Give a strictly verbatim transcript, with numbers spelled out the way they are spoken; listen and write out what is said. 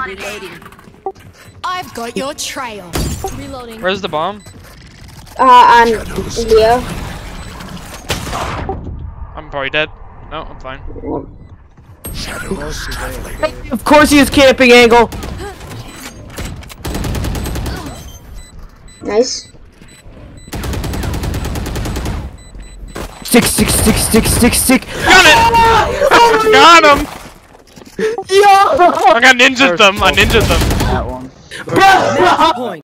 Reloading. I've got your trail. Reloading. Where's the bomb? Uh, on Leo. I'm probably dead. No, I'm fine. Of course he is camping angle. Nice. Stick, stick, stick, stick, stick, stick. Got it! Got him! Yo! I got ninjas them. I ninjas them. That one. Bro! Point.